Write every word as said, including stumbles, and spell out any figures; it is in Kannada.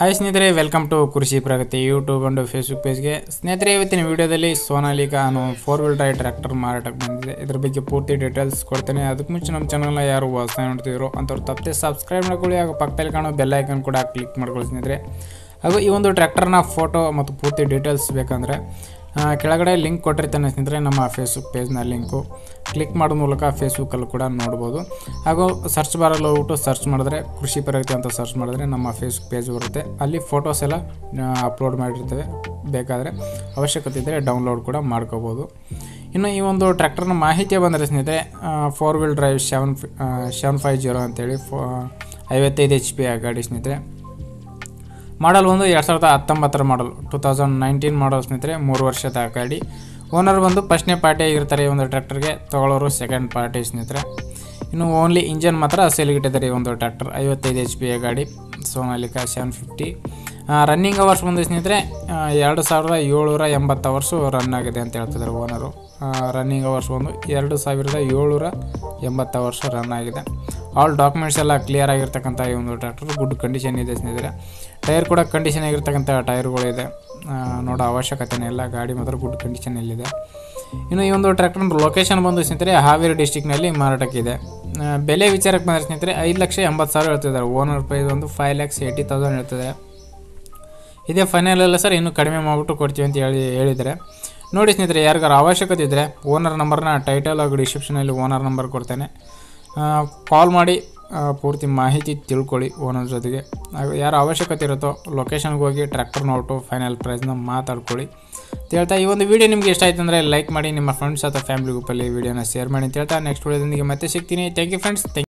ಹಾಯ್ ಸ್ನೇಹಿತರೆ, welcome to Krishi Pragati YouTube and Facebook ಪೇಜ್ಗೆ. ಸ್ನೇಹಿತರೆ, ಇವತ್ತಿನ ವಿಡಿಯೋದಲ್ಲಿ ಸೋನಾಲಿಕಾ ಅನ್ನೋ ಫೋರ್ ವೀಲ್ ಡ್ರೈವ್ ಟ್ರ್ಯಾಕ್ಟರ್ ಮಾರಾಟಕ್ಕೆ ಬಂದಿದೆ. ಇದ್ರ ಬಗ್ಗೆ ಪೂರ್ತಿ ಡೀಟೇಲ್ಸ್ ಕೊಡ್ತೇನೆ. ಅದಕ್ಕೆ ಮುಂಚೆ ನಮ್ಮ ಚಾನಲ್ನ ಯಾರು ಹೊಸದಾಗಿ ನೋಡ್ತಿದ್ರು ಅಂಥವ್ರು ತಪ್ಪದೆ ಸಬ್ಸ್ಕ್ರೈಬ್ ಮಾಡ್ಕೊಳ್ಳಿ, ಹಾಗೂ ಪಕ್ಕದಲ್ಲಿ ಕಾಣೋ ಬೆಲ್ ಐಕನ್ ಕೂಡ ಕ್ಲಿಕ್ ಮಾಡ್ಕೊಳ್ಳಿ ಸ್ನೇಹಿತರೆ. ಹಾಗೂ ಈ ಒಂದು ಟ್ರ್ಯಾಕ್ಟರ್ನ ಫೋಟೋ ಮತ್ತು ಪೂರ್ತಿ ಡೀಟೇಲ್ಸ್ ಬೇಕಂದರೆ ಕೆಳಗಡೆ ಲಿಂಕ್ ಕೊಟ್ಟಿರ್ತಾನೆ ಸ್ನೇಹಿತರೆ. ನಮ್ಮ ಫೇಸ್ಬುಕ್ ಪೇಜ್ನ ಲಿಂಕು ಕ್ಲಿಕ್ ಮಾಡೋ ಮೂಲಕ ಫೇಸ್ಬುಕ್ಕಲ್ಲಿ ಕೂಡ ನೋಡ್ಬೋದು. ಹಾಗೂ ಸರ್ಚ್ ಬಾರಲ್ಲಿ ಹೋಗ್ಬಿಟ್ಟು ಸರ್ಚ್ ಮಾಡಿದ್ರೆ ಕೃಷಿ ಪ್ರಗತಿ ಅಂತ ಸರ್ಚ್ ಮಾಡಿದ್ರೆ ನಮ್ಮ ಫೇಸ್ಬುಕ್ ಪೇಜ್ ಬರುತ್ತೆ. ಅಲ್ಲಿ ಫೋಟೋಸ್ ಎಲ್ಲ ಅಪ್ಲೋಡ್ ಮಾಡಿರ್ತೇವೆ. ಬೇಕಾದರೆ ಅವಶ್ಯಕತೆ ಇದ್ದರೆ ಡೌನ್ಲೋಡ್ ಕೂಡ ಮಾಡ್ಕೋಬೋದು. ಇನ್ನು ಈ ಒಂದು ಟ್ರ್ಯಾಕ್ಟರ್ನ ಮಾಹಿತಿ ಬಂದರೆ ಸ್ನೇಹಿತರೆ, four wheel drive seven seven five zero ಅಂತೇಳಿ ಫೋ ಐವತ್ತೈದು ಎಚ್ ಪಿ ಆ ಗಾಡಿ ಸ್ನೇಹಿತರೆ. ಮಾಡಲ್ ಒಂದು ಎರಡು ಸಾವಿರದ ಹತ್ತೊಂಬತ್ತರ model, two thousand nineteen model ಸ್ನೇಹಿತರೆ. ಮೂರು ವರ್ಷದ ಗಾಡಿ. ಓನರ್ ಬಂದು ಫಸ್ಟ್ನೇ ಪಾರ್ಟಿ ಆಗಿರ್ತಾರೆ ಈ ಒಂದು ಟ್ರ್ಯಾಕ್ಟರ್ಗೆ, ತೊಗೊಳ್ಳೋರು ಸೆಕೆಂಡ್ ಪಾರ್ಟಿ ಸ್ನೇಹಿತರೆ. ಇನ್ನು ಓನ್ಲಿ ಇಂಜನ್ ಮಾತ್ರ ಸೇಲ್ಗಿಟ್ಟಿದ್ದಾರೆ ಈ ಒಂದು ಟ್ರ್ಯಾಕ್ಟರ್. ಐವತ್ತೈದು ಎಚ್ ಪಿ ಗಾಡಿ Sonalika seven fifty. Running hours ಬಂದು ಸ್ನೇಹಿತರೆ ಎರಡು ಸಾವಿರದ ಏಳ್ನೂರ ಎಂಬತ್ತು ಅವರ್ಸು ರನ್ ಆಗಿದೆ ಅಂತ ಹೇಳ್ತಿದ್ದಾರೆ ಓನರು. ರನ್ನಿಂಗ್ ಅವರ್ಸ್ ಒಂದು ಎರಡು ಸಾವಿರದ ಏಳ್ನೂರ ಎಂಬತ್ತು ಅವರ್ಸ್ ರನ್ ಆಗಿದೆ. ಆಲ್ ಡಾಕ್ಯುಮೆಂಟ್ಸ್ ಎಲ್ಲ ಕ್ಲಿಯರ್ ಆಗಿರ್ತಕ್ಕಂಥ ಈ ಒಂದು ಟ್ರ್ಯಾಕ್ಟರ್ ಗುಡ್ ಕಂಡೀಷನ್ ಇದೆ ಸ್ನೇಹಿತರೆ. ಟೈರ್ ಕೂಡ ಕಂಡೀಷನ್ ಆಗಿರ್ತಕ್ಕಂಥ ಟೈರ್ಗಳಿದೆ, ನೋಡೋ ಅವಶ್ಯಕತೆನೇ ಇಲ್ಲ. ಗಾಡಿ ಮಾತ್ರ ಗುಡ್ ಕಂಡೀಷನಲ್ಲಿದೆ. ಇನ್ನು ಈ ಒಂದು ಟ್ರ್ಯಾಕ್ಟರ್ ಲೊಕೇಶನ್ ಬಂದು ಸ್ನೇಹಿತರೆ ಹಾವೇರಿ ಡಿಸ್ಟಿಕ್ನಲ್ಲಿ ಮಾರಾಟಕ್ಕಿದೆ. ಬೆಲೆ ವಿಚಾರಕ್ಕೆ ಬಂದರೆ ಸ್ನೇಹಿತರೆ ಐದು ಲಕ್ಷ ಎಂಬತ್ತು ಸಾವಿರ ಹೇಳ್ತಿದ್ದಾರೆ. ಓನರ್ ಪ್ರೈಸ್ ಒಂದು ಫೈವ್ ಲ್ಯಾಕ್ಸ್ ಏಯ್ಟಿ ತೌಸಂಡ್ ಹೇಳ್ತಿದ್ದಾರೆ. ಇದೇ ಫೈನಲ್ ಎಲ್ಲ ಸರ್, ಇನ್ನೂ ಕಡಿಮೆ ಮಾಡಿಬಿಟ್ಟು ಕೊಡ್ತೀವಿ ಅಂತ ಹೇಳಿ ಹೇಳಿದರೆ ನೋಡಿ ಸ್ನೇಹಿತರೆ. ಯಾರಿಗಾರು ಅವಶ್ಯಕತೆ ಇದ್ದರೆ ಓನರ್ ನಂಬರ್ನ ಟೈಟಲ್ ಹಾಗೂ ಡಿಸ್ಕ್ರಿಪ್ಷನಲ್ಲಿ ಓನರ್ ನಂಬರ್ ಕೊಡ್ತೇನೆ. ಕಾಲ್ ಮಾಡಿ ಪೂರ್ತಿ ಮಾಹಿತಿ ತಿಳ್ಕೊಳ್ಳಿ ಓನರ್ ಜೊತೆಗೆ. ಯಾರು ಅವಶ್ಯಕತೆ ಇರುತ್ತೋ ಲೊಕೇಶನ್ಗೆ ಹೋಗಿ ಟ್ರ್ಯಾಕ್ಟರ್ ನೋಟು ಫೈನಲ್ ಪ್ರೈಸ್ನ ಮಾತಾಡ್ಕೊಳ್ಳಿ ಅಂತ ಹೇಳ್ತಾ, ಈ ಒಂದು ವಿಡಿಯೋ ನಿಮಗೆ ಇಷ್ಟ ಆಯ್ತು ಅಂದರೆ ಲೈಕ್ ಮಾಡಿ, ನಿಮ್ಮ ಫ್ರೆಂಡ್ಸ್ ಅಥವಾ ಫ್ಯಾಮಿಲಿ ಗ್ರೂಪಲ್ಲಿ ವಿಡಿಯೋನ ಶೇರ್ ಮಾಡಿ ಅಂತ ಹೇಳ್ತಾ ನೆಕ್ಸ್ಟ್ ವಿಡಿಯೋದೊಂದಿಗೆ ಮತ್ತೆ ಸಿಗ್ತೀನಿ. Thank you friends.